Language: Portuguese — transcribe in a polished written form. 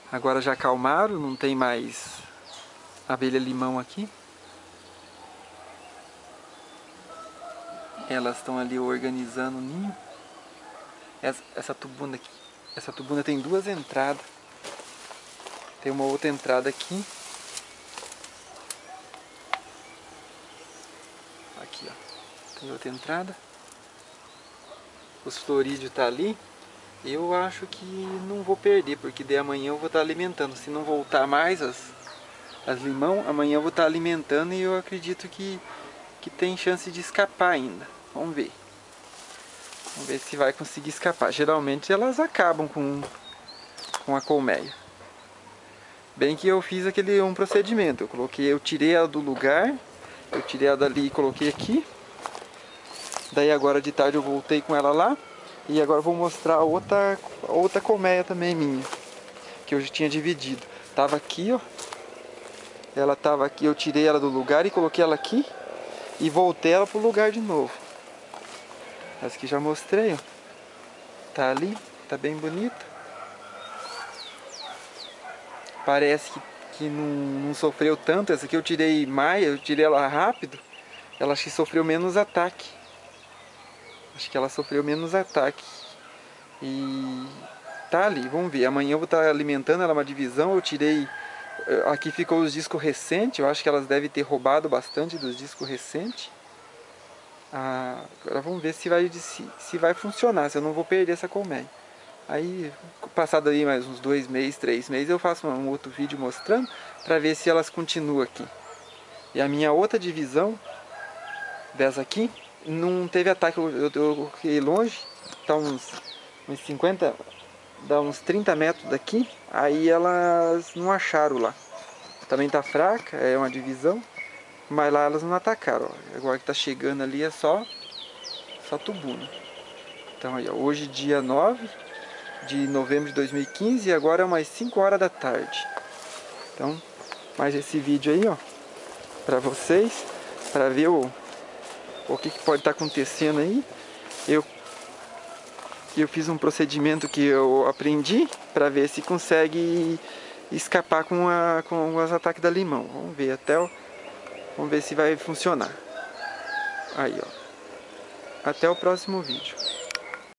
Agora já acalmaram, não tem mais abelha limão aqui. Elas estão ali organizando o ninho. Essa tubuna aqui, essa tubuna tem duas entradas. Tem uma outra entrada aqui. Aqui, ó. Tem outra entrada. Os florídeos tá ali. Eu acho que não vou perder, porque de amanhã eu vou estar alimentando. Se não voltar mais as limão, amanhã eu vou estar alimentando e eu acredito que tem chance de escapar ainda. Vamos ver. Vamos ver se vai conseguir escapar. Geralmente elas acabam com a colmeia. Bem que eu fiz um procedimento. Eu tirei ela do lugar, eu tirei ela dali e coloquei aqui. Daí agora de tarde eu voltei com ela lá. E agora eu vou mostrar outra colmeia também minha, que eu já tinha dividido. Tava aqui, ó. Ela tava aqui, eu tirei ela do lugar e coloquei ela aqui. E voltei ela pro lugar de novo. Essa que já mostrei, ó. Tá ali, tá bem bonita. Parece que não sofreu tanto. Essa aqui eu tirei eu tirei ela rápido. Ela acho que sofreu menos ataque. Acho que ela sofreu menos ataque. E tá ali, vamos ver. Amanhã eu vou estar alimentando ela, uma divisão. Eu tirei. Aqui ficou os discos recentes. Eu acho que elas devem ter roubado bastante dos discos recentes. Agora vamos ver se vai funcionar, se eu não vou perder essa colmeia. Aí, passado aí mais uns 2 meses, 3 meses, eu faço um outro vídeo mostrando para ver se elas continuam aqui. E a minha outra divisão, dessa aqui, não teve ataque. Eu coloquei longe, tá uns 50, dá uns 30 metros daqui. Aí elas não acharam lá. Também tá fraca, é uma divisão. Mas lá elas não atacaram, ó. Agora que tá chegando ali é só tubuna. Então aí, ó, hoje dia 9 de novembro de 2015 e agora é umas 5 horas da tarde. Então, mais esse vídeo aí, ó, pra vocês, pra ver o que pode estar acontecendo aí. Eu fiz um procedimento que eu aprendi pra ver se consegue escapar com os ataques da limão. Vamos ver Vamos ver se vai funcionar. Aí, ó. Até o próximo vídeo.